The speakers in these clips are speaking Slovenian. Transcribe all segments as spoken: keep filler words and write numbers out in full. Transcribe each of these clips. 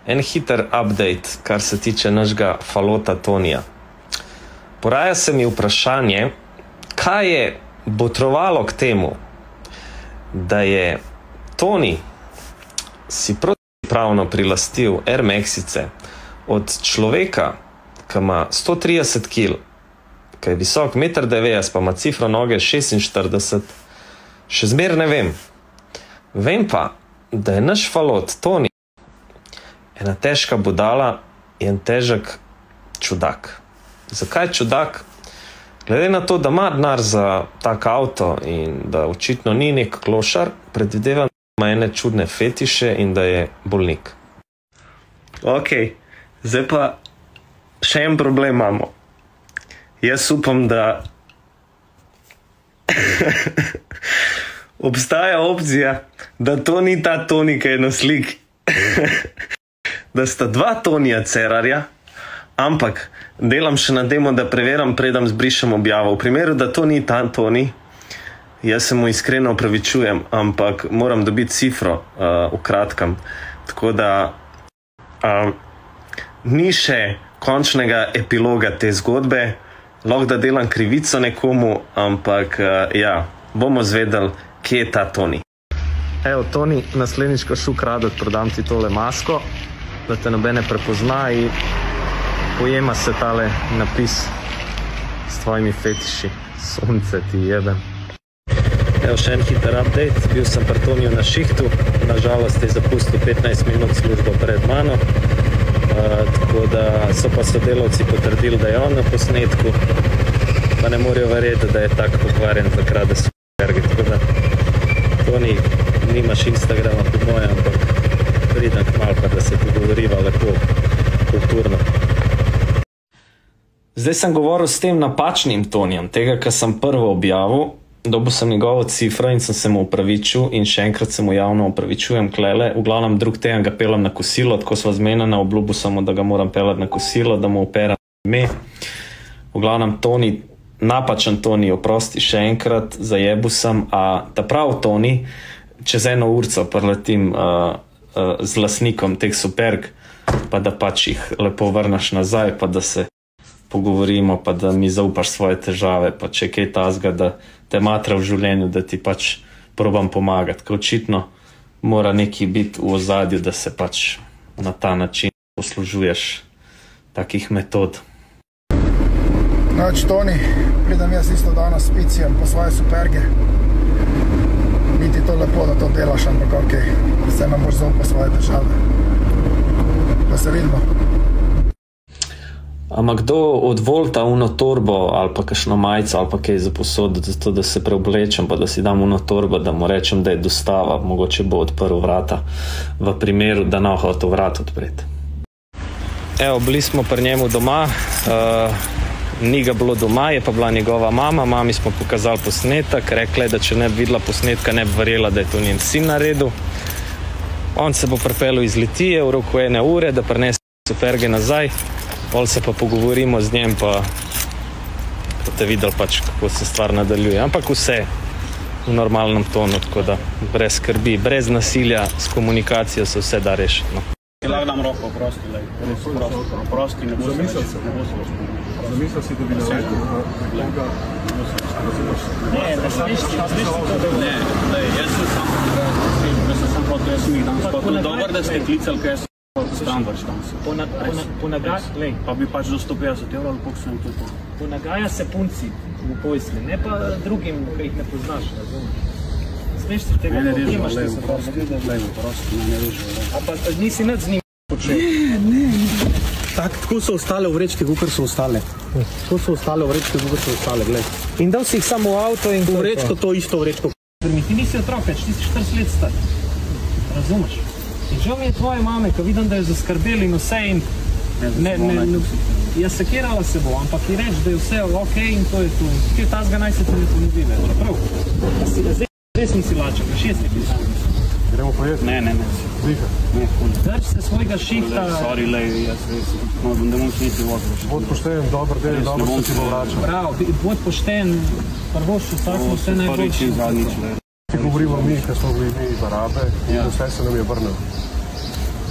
en hiter update, kar se tiče našega falota Tonija. Poraja se mi vprašanje, kaj je botrovalo k temu, da je Toni si protipravno prilastil Air Maxice od človeka, ki ima sto trideset kil, ki je visok meter devetdeset, pa ima cifro noge šestinštirideset, še zmer ne vem. Vem pa, da je naš falot Toni ena težka budala in en težek čudak. Zakaj čudak? Glede na to, da ima denar za tak avto in da očitno ni nek klošar, predvidevam, da ima ene čudne fetiše in da je bolnik. Ok, zdaj pa še en problem imamo. Jaz upam, da obstaja opcija, da to ni ta Toni, ki je na sliki. Da sta dva Tonija Cerarja, ampak delam še na demo, da preveram, predam zbrišem objavo. V primeru, da to ni ta Toni, jaz se mu iskreno opravičujem, ampak moram dobiti cifro uh, v kratkem. Tako da uh, ni še končnega epiloga te zgodbe, lahko da delam krivico nekomu, ampak uh, ja, bomo zvedeli, kje je ta Toni. Evo, Toni, naslednjič, ko šel kraditi, prodam ti tole masko, da te nobene prepozna in pojema se tale napis s tvojimi fetiši. Sonce ti jebem. Evo še en hiter update. Bil sem pri Toniju na šihtu. Nažalost je zapustil petnajst minut službo pred mano. Uh, tako da so pa sodelavci potrdili, da je on na posnetku. Pa ne morajo verjeti, da je tak pokvarjen za krade superge. Tako da, Toni, nimaš Instagrama po moje, ampak pridem kmalu, pa da se pogovoriva lepo, kulturno. Zdaj sem govoril s tem napačnim Tonijem, tega, kar sem prvo objavil, dobil sem njegovo cifro in sem se mu opravičil in še enkrat se mu javno opravičujem klele. V glavnem drug teden ga pelem na kosilo, tako sva zmenjena, obljubil sem mu, da ga moram pelati na kosilo, da mu operam ime. V glavnem Toni, napačen Toni, oprosti še enkrat, zajebil sem, a ta prav Toni, čez eno urco preletim uh, uh, z lastnikom teh superg, pa da pač jih lepo vrnaš nazaj, pa da se pogovorimo, pa da mi zaupaš svoje težave, pa če kaj tazga, da te matra v življenju, da ti pač probam pomagati. Ker očitno mora neki biti v ozadju, da se pač na ta način poslužuješ takih metod. Noč, Toni, pridem jaz isto danes s picijem po svoje superge. Ni ti to lepo, da to delaš, ampak ok, vse nam moraš zaupati svoje težave. Pa se vidimo. Ama kdo od Volta uno torbo ali pa kakšno majico ali pa kaj za posoditi, zato da se preoblečem, pa da si dam uno torbo, da mu rečem, da je dostava, mogoče bo odprl vrata, v primeru, da ne hotel vrat odpreti. Evo, bili smo pri njemu doma, uh, ni ga bilo doma, je pa bila njegova mama, mami smo pokazali posnetek, rekla je, da če ne bi videla posnetka, ne bi verjela, da je to njen sin naredil. On se bo pripeljal iz Litije v roku ene ure, da prinese superge nazaj. Pol se pa pogovorimo z njem, pa boste videli pač, kako se stvar nadaljuje. Ampak vse v normalnem tonu, tako da brez skrbi, brez nasilja, s komunikacijo se vse da rešiti. No. Lahko dam roko, prosti, lej. Prosti, ne bo se reči. Zamislil si, da bi naredil koga? Ne, ne sliši to. Ne, lej, jaz sem sam. Jaz sem sam hotel, jaz sem jih danes. Pa tudi dober, da ste klicali, kaj jaz standard tam se. Ponagaja, pa bi pač do sto petdeset evrov, ali koliko sem to to. Ponagaja se punci v pojsli, ne pa drugim, ki jih ne poznaš, razumeš. Smeš se tega, ne imaš režo, te soprosti. lej, prosti, ne, ne režo. A pa nisi nad z njim počel? Ne, ne. Tak, tako so ostale v vrečke, kakor so ostale. Tako so ostale v vrečke, kakor so ostale, gled. In dal si jih samo v avto in v vrečko, to isto vrečko. Ti nisi otrok več, ti si štirideset let star. Razumeš? In žal mi je tvoje mame, ko vidim, da je zaskrbeli in vse in ne, ne, ne, jaz sekirala se bo, ampak ji reč, da je vse ok in to je tu. Kaj tazga naj se ti ne ponovi več, prav? Zdaj res nisi lačen, pa šest nekaj znam. Gremo pojeti? Ne, ne, ne. Zika? Ne, fulj. Drž se svojega šihta. Sorry, lej, jaz res, no, da bom sniti vod. Bod pošten, dober del, dobro se ti bo vračal. Prav, bod pošten, prvošče, vsak smo vse najboljši. Prvič in zadnjič, lej. Ti govorimo mi, kad smo bili mi iz Arabe in vse se nam je vrnil.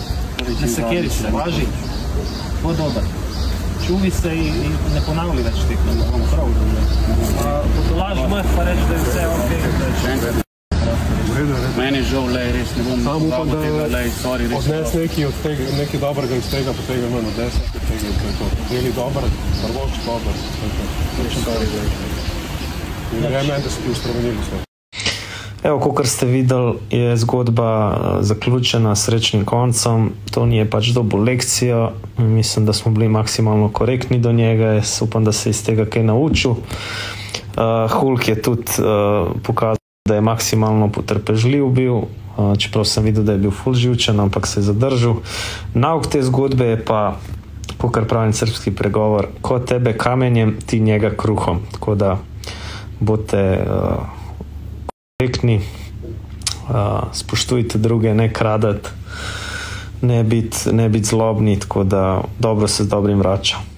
Ne sekeri se, važi. Bo dober. Čuvi se in ne ponavlji več teh, ne bomo prav. Potolaž mrh pa reči, da je vse ok. Meni je žal, lej, res ne bom upam, tega, lej, sorry, res. Odnes nekaj od tega, nekaj dobrega iz tega, pa tega manj odnes, tega je to. Deli dober, prvoč dober. Točno to je zdaj. In verjamem, da se ti uspremenili sve. Evo, kakor ste videli, je zgodba zaključena s srečnim koncem. Toni je pač dobil lekcijo. Mislim, da smo bili maksimalno korektni do njega. Jaz upam, da se je iz tega kaj naučil. Uh, Hulk je tudi uh, pokazal, da je maksimalno potrpežljiv bil, uh, čeprav sem videl, da je bil ful živčen, ampak se je zadržal. Nauk te zgodbe je pa, kakor pravim srbski pregovor, ko tebe kamenjem, ti njega kruhom. Tako da bote uh, korektni, uh, spoštujte druge, ne kradati, ne biti ne bit zlobni, tako da dobro se z dobrim vrača.